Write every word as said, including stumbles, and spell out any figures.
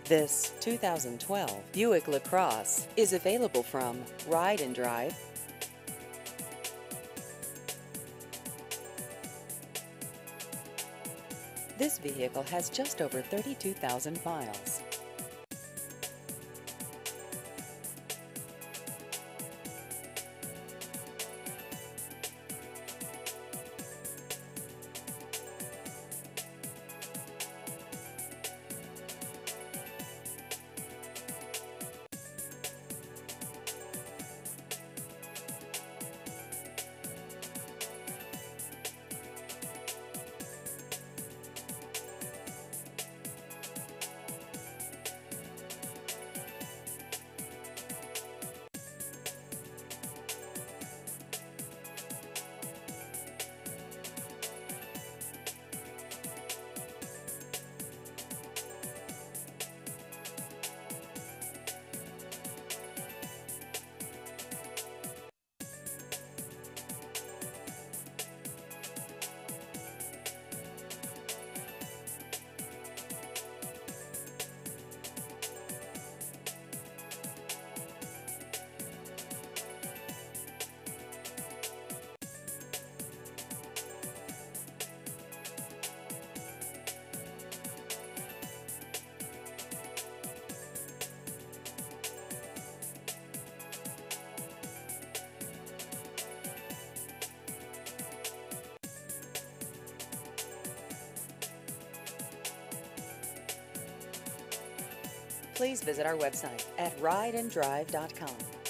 This two thousand twelve Buick LaCrosse is available from Ride and Drive. This vehicle has just over thirty-two thousand miles. Please visit our website at ride and drive dot com.